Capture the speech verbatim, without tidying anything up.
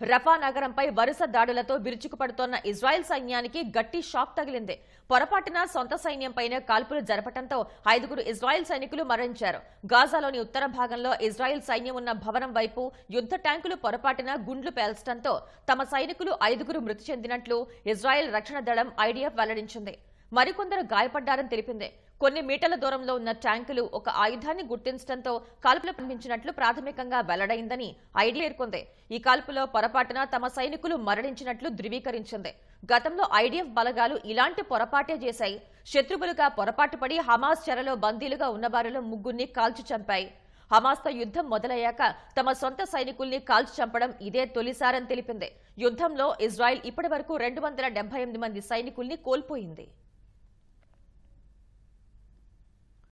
రఫా నగరంపై వరుస దాడులతో విరుచుకుపడుతోన్న ఇజ్రాయెల్ సైన్యానికి గట్టి షాక్ తగిలింది. పొరపాటున సొంత సైన్యంపైనే కాల్పులు జరపడంతో ఐదుగురు ఇజ్రాయెల్ సైనికులు మరణించారు. గాజాలోని ఉత్తర భాగంలో ఇజ్రాయెల్ సైన్యం ఉన్న భవనం వైపు యుద్ధ ట్యాంకులు పొరపాటున గుండ్లు పేల్చడంతో తమ సైనికులు ఐదుగురు మృతి చెందినట్లు ఇజ్రాయెల్ రక్షణ దళం ఐడీఎఫ్ వెల్లడించింది. మరికొందరు గాయపడ్డారని తెలిపింది. కొన్ని మీటర్ల దూరంలో ఉన్న ట్యాంకులు ఒక ఆయుధాన్ని గుర్తించడంతో కాల్పులు ప్రారంభించినట్లు ప్రాథమికంగా వెల్లడైందని ఐడీఎఫ్ పేర్కొంది. ఈ కాల్పులో పొరపాటున తమ సైనికులు మరణించినట్లు ధృవీకరించింది. గతంలో ఐడీఎఫ్ బలగాలు ఇలాంటి పొరపాటే చేశాయి. శత్రువులుగా పొరపాటుపడి హమాస్ చెరలో బందీలుగా ఉన్నవారిలో ముగ్గురిని కాల్చి చంపాయి. హమాస్తో యుద్ధం మొదలయ్యాక తమ సొంత సైనికుల్ని కాల్చి చంపడం ఇదే తొలిసారని తెలిపింది. యుద్ధంలో ఇజ్రాయెల్ ఇప్పటి వరకు రెండు వందల డెబ్బై ఎనిమిది మంది సైనికుల్ని కోల్పోయింది.